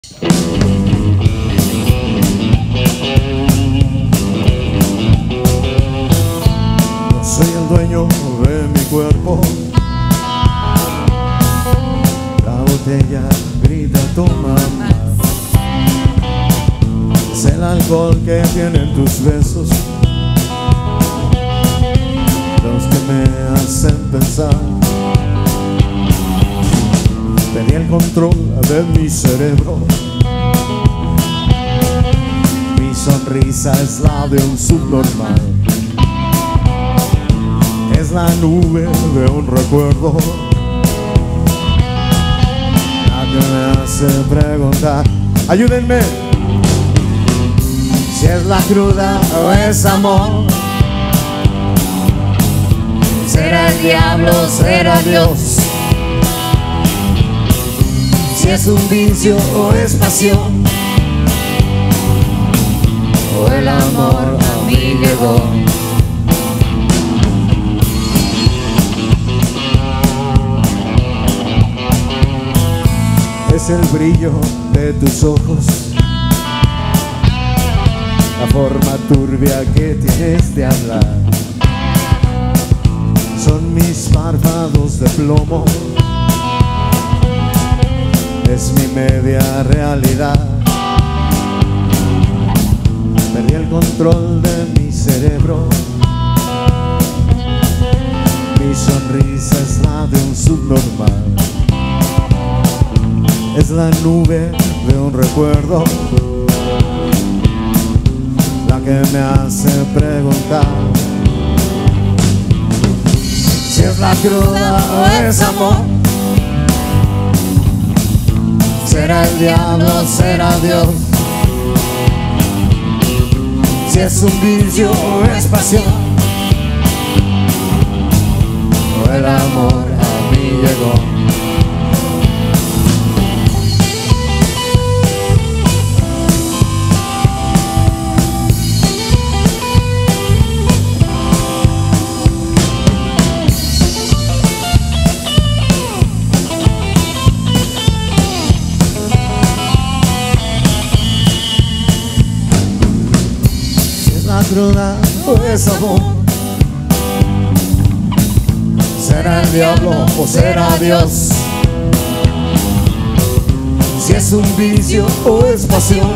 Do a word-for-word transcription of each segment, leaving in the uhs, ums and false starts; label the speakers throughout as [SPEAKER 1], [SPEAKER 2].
[SPEAKER 1] Soy el dueño de mi cuerpo. La botella grita toma más. Es el alcohol que tienen tus besos los que me hacen pensar. Perdí el control de mi cerebro. Mi sonrisa es la de un subnormal. Es la nube de un recuerdo la que me hace preguntar. Ayúdenme. Si es la cruda o es amor.
[SPEAKER 2] Será el diablo, será Dios.
[SPEAKER 1] Si es un vicio o es pasión.
[SPEAKER 2] O el amor a mí llegó.
[SPEAKER 1] Es el brillo de tus ojos, la forma turbia que tienes de hablar. Son mis párpados de plomo. Es mi media realidad. Perdí el control de mi cerebro. Mi sonrisa es la de un subnormal. Es la nube de un recuerdo la que me hace preguntar. Si es la cruda o es amor. Será el diablo, será Dios. Si es un vicio o es pasión. O el amor a mí llegó. Cruda o es amor. Será el diablo o será Dios. Si es un vicio o es pasión.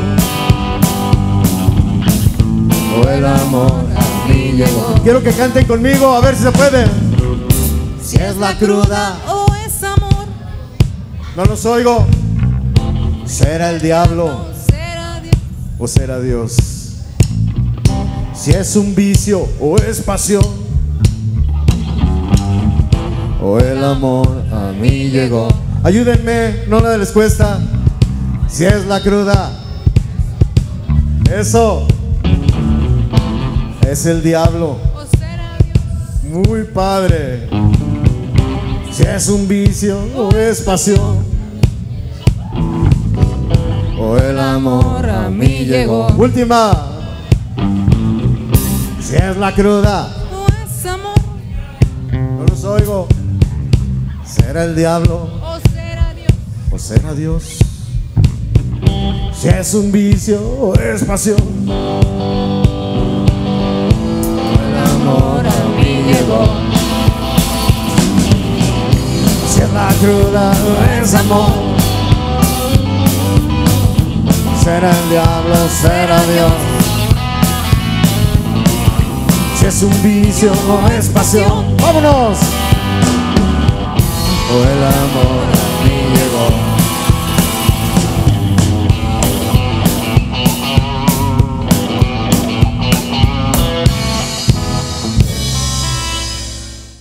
[SPEAKER 1] O el amor a mí llegó. Quiero que canten conmigo a ver si se puede. Si es la cruda
[SPEAKER 2] O es amor.
[SPEAKER 1] no los oigo. Será el diablo
[SPEAKER 2] Será Dios.
[SPEAKER 1] o será Dios. Si es un vicio o es pasión. O el amor a mí llegó. Ayúdenme, no nada les cuesta. Si es la cruda. Eso. Es el diablo.
[SPEAKER 2] O será Dios.
[SPEAKER 1] Muy padre. Si es un vicio o es pasión. O el amor a mí llegó. Última. Si es la cruda.
[SPEAKER 2] O es amor.
[SPEAKER 1] No los oigo. ¿Será el diablo
[SPEAKER 2] O será Dios.
[SPEAKER 1] o será Dios? Si es un vicio o es pasión. El amor a mí llegó. Si es la cruda o es amor. Será el diablo, será Dios. Si es un vicio o es pasión. ¡Vámonos! O el amor